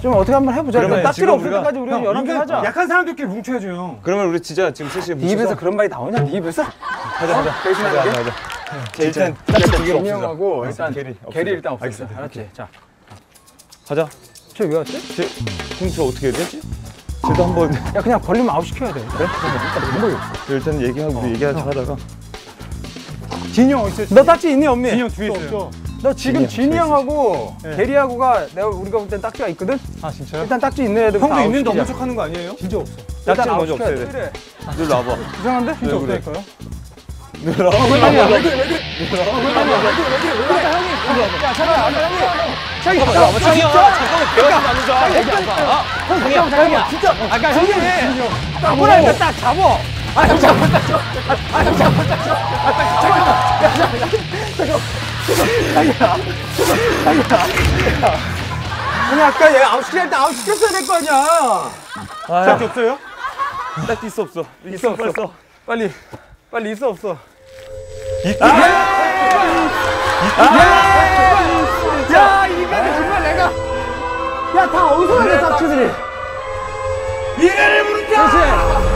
좀 어떻게 한번 해보자. 그러면 딱지를 없을 때까지 우리가 연합 좀 하자. 약한 사람들끼리 뭉쳐야죠 형. 그러면 우리 진짜 지금 셋이 네 입에서 그런 말이 나오냐? 네 입에서? 하자. 배신하는 게? 일단 진이 형하고 일단 게리 일단 없애자. 알았지? 자, 가자. 쟤 왜 왔지? 그럼 저 어떻게 해야 되지? 쟤도 한번 야 그냥 벌리면 아웃 시켜야 돼. 그래? 일단 얘기하고 우리 얘기하다가 진이 형 어디 있어? 너 딱지 있니 없니? 진이 형 뒤에 있어요. 너 지금 진이 형하고 게리하고가 우리가 볼 땐 딱지가 있거든? 아 진짜요? 일단 딱지 있는 애들 형도 있는데 엄척하는거 아니에요? 진짜 없어. 딱지를 먼저 없애야 돼. 일로 와봐. 이상한데? 진짜 없다니까요? 일로 와봐. 야 잠깐만 형님. 창이 창이야. 잠깐만 대화하지 말자. 형이야 진짜 아까 형님 딱 보라니까 딱 잡어. 아니 아까 얘 아웃시킬 때 아웃시켰어야 될 거 아니야. 딱지 없어요? 딱지 있어 없어? 있어 없어. 빨리 있어 없어. 야 이거는 정말 내가 야 다 어디서 나냐 딱지들이. 미래를 부른다. 그렇지.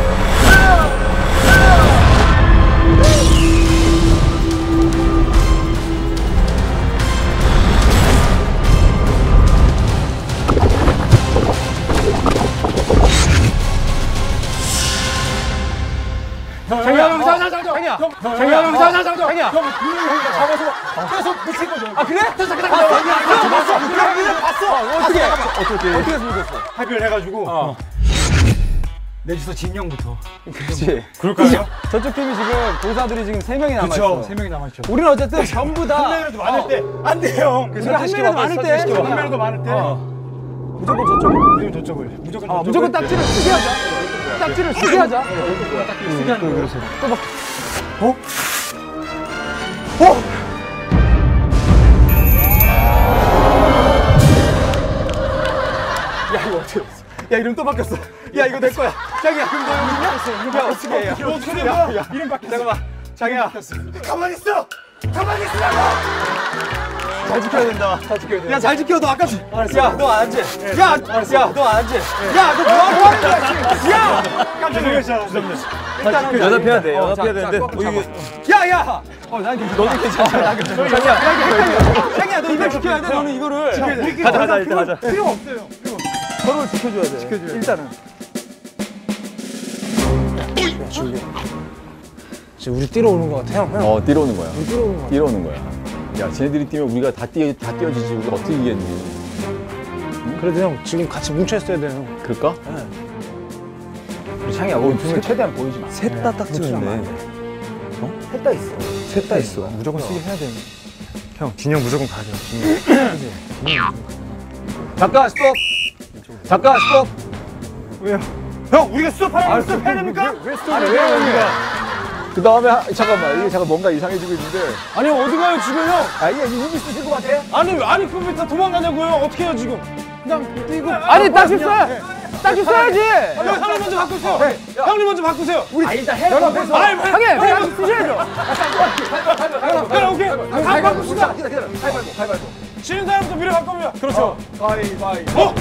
장이야. 잡아서 계속 미친 거죠. 아 그래? 어떻게 숨겼어? 합의를 해가지고 내주소 진영부터. 그렇지. 그럴까요? 저쪽 팀이 지금 도사들이 지금 3명이 남아 있어. 그렇죠. 3명이 남았죠. 우리는 어쨌든 전부 다 한 명이라도 많을 때 안 돼요. 우리가 한 명이라도 많을 때 한 명이라도 많을 때 무조건 저쪽을. 무조건 저쪽을. 무조건 저쪽을. 무조건 딱지를 쓰게 하자. 딱지를 쓰게 하자. 쓰게 하는 거예요. 또 막. 어? 야 이거 어떻게 됐어? 야 이름 또 바뀌었어. 야 이거 내 거야. 자기야 그럼 너 이름이야? 야 어떻게 해? 이거 어떻게 야 이름 바뀌었어. 잠깐만. 자기야. 가만히 있어. 가만히 있으라고. 잘 지켜야 된다. 잘 지켜야 돼. 야 잘 지켜. 너 아까 야 너 안 앉지? 야 너 안 앉지? 야 너 뭐 하는 거야 지금? 야 깜짝 놀랐잖아. 일단은 연합해야 돼. 연합해야 되는데. 야야. 난 너도 괜찮아. 자기야 너 이걸 지켜야 돼. 너는 이거를. 가자 일단 가자. 필요 없어요. 서로를 지켜줘야 돼. 일단은. 지금 우리 뛰러 오는 거 같아 형. 뛰러 오는 거야. 우리 뛰러 오는 거 같아. 뛰러 오는 거야. 야, 쟤네들이 뛰면 우리가 다 뛰어지지. 우리가 어떻게 이기겠니? 그래도 형 지금 같이 뭉쳐 있어야 돼 형. 그럴까? 우리 창이야 우리 둘이 최대한 보이지 마. 셋 다 딱지였네. 셋 다 있어. 셋 다 있어. 무조건 쓰게 해야 돼. 형 진영 무조건 가죠. 잠깐 스톱. 잠깐 스톱. 왜요? 형 우리가 수업하는 수업 해야 됩니까? 왜 스톱을 왜 우리가? 그 다음에 잠깐만. 이게 잠깐 뭔가 이상해지고 있는데. 아니 어디 가요 지금 형? 이게 이기 쓰실 것 같아? 아니 그럼 왜 다 도망가냐고요? 어떻게 해요 지금? 그냥 뛰고. 아니 딱지 써. 딱지 써야지. 형님 먼저 바꾸세요. 형님 먼저 바꾸세요. 우리 일단 해. 연합해서. 형님 딱지 쓰셔야죠. 그래 오케이. 다 바꿉시다. 기다려. 가위바위보. 지는 사람부터 미래 바꿉니다. 그렇죠. 가위바위보.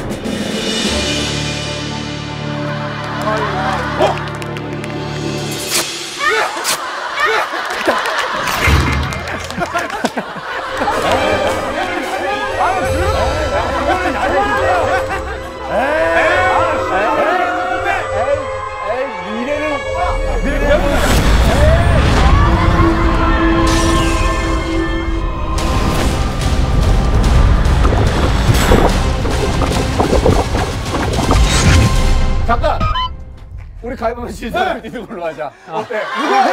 잠깐! 우리 가위바위보 진 사람이 뛰는 걸로 하자. 어때?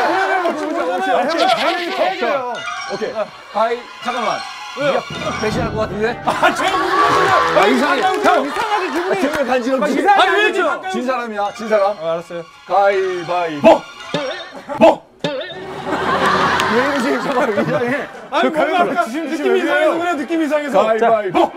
오케이. 잠깐만. 왜요? 배신할 것 같은데? 이상해. 형 이상하게 기분이. 왜 간지럽지? 이상하게 진 사람이야. 진 사람. 알았어요. 가위바위보. 왜 이러지? 잠깐만 이상해. 아니 뭔가 아까 느낌 이상해서 그래 느낌 이상해서. 가위바위보.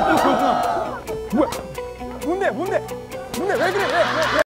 뭔데? 왜 그래? 왜?